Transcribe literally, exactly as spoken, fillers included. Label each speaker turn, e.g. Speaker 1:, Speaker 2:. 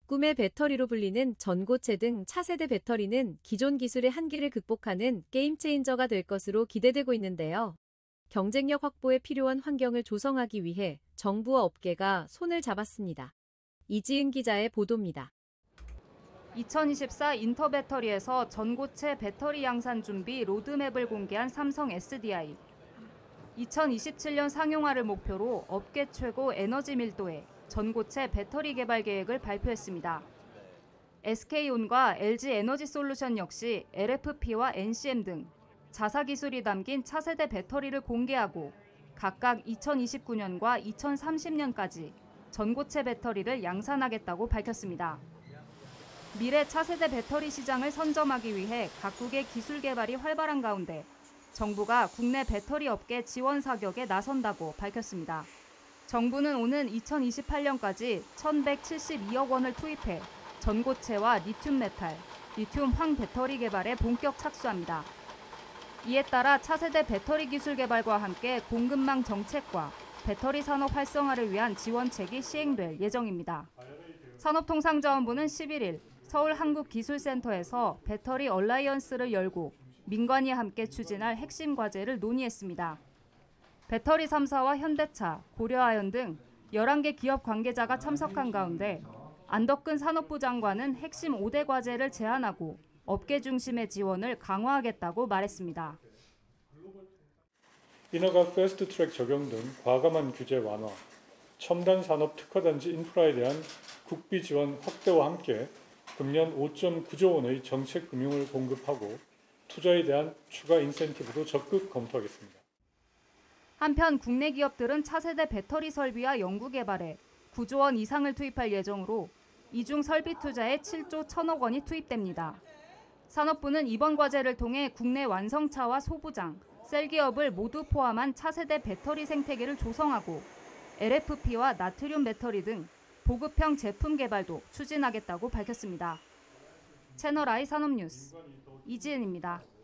Speaker 1: 꿈의 배터리로 불리는 전고체 등 차세대 배터리는 기존 기술의 한계를 극복하는 게임 체인저가 될 것으로 기대되고 있는데요. 경쟁력 확보에 필요한 환경을 조성하기 위해 정부와 업계가 손을 잡았습니다. 이지은 기자의 보도입니다.
Speaker 2: 이천이십사 인터배터리에서 전고체 배터리 양산 준비 로드맵을 공개한 삼성 에스디아이. 이천이십칠 년 상용화를 목표로 업계 최고 에너지 밀도의 전고체 배터리 개발 계획을 발표했습니다. 에스케이온과 엘지에너지솔루션 역시 엘에프피와 엔씨엠 등 자사 기술이 담긴 차세대 배터리를 공개하고 각각 이천이십구 년과 이천삼십 년까지 전고체 배터리를 양산하겠다고 밝혔습니다. 미래 차세대 배터리 시장을 선점하기 위해 각국의 기술 개발이 활발한 가운데 정부가 국내 배터리 업계 지원 사격에 나선다고 밝혔습니다. 정부는 오는 이천이십팔 년까지 천백칠십이억 원을 투입해 전고체와 리튬 메탈, 리튬 황 배터리 개발에 본격 착수합니다. 이에 따라 차세대 배터리 기술 개발과 함께 공급망 정책과 배터리 산업 활성화를 위한 지원책이 시행될 예정입니다. 산업통상자원부는 십일 일 서울한국기술센터에서 배터리 얼라이언스를 열고 민관이 함께 추진할 핵심 과제를 논의했습니다. 배터리 삼 사와 현대차, 고려아연 등 열한 개 기업 관계자가 참석한 가운데 안덕근 산업부 장관은 핵심 오 대 과제를 제안하고 업계 중심의 지원을 강화하겠다고 말했습니다.
Speaker 3: 인허가 패스트트랙 적용 등 과감한 규제 완화, 첨단 산업 특화단지 인프라에 대한 국비 지원 확대와 함께 금년 오 점 구조 원의 정책 금융을 공급하고 투자에 대한 추가 인센티브도 적극 검토하겠습니다.
Speaker 2: 한편 국내 기업들은 차세대 배터리 설비와 연구 개발에 구조 원 이상을 투입할 예정으로 이중 설비 투자에 칠조 천억 원이 투입됩니다. 산업부는 이번 과제를 통해 국내 완성차와 소부장, 셀 기업을 모두 포함한 차세대 배터리 생태계를 조성하고 엘에프피와 나트륨 배터리 등 보급형 제품 개발도 추진하겠다고 밝혔습니다. 채널I 산업뉴스 이지은입니다.